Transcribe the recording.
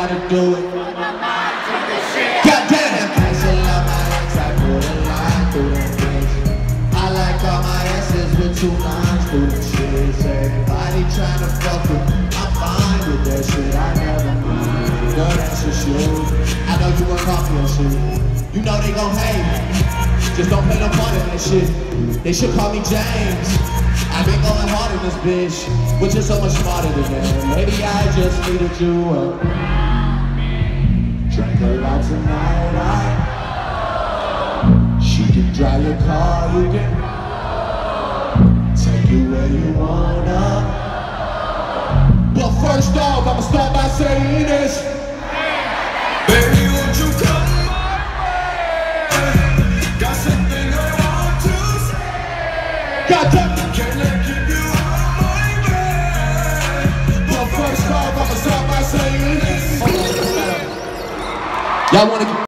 gotta do it. Goddamn! Cancel out my ex, I put a line through that bitch. I like all my S's with 2 lines through the shit. Everybody tryna fuck with me, I'm fine with that shit. I never mind. Girl, that's just you. I know you work hard for your shit. You know they gon' hate. Just don't play no part in that shit. They should call me James. I've been going hard in this bitch, but you're so much smarter than that. Maybe I just needed you up. Drank a lot tonight. She can drive your car, you can take you where you wanna. But first off, I'ma start by saying this. Baby, won't you come my way? Got something I want to say. Got that. Can I keep you out my way? But first off, I'ma start by saying this. Y'all wanna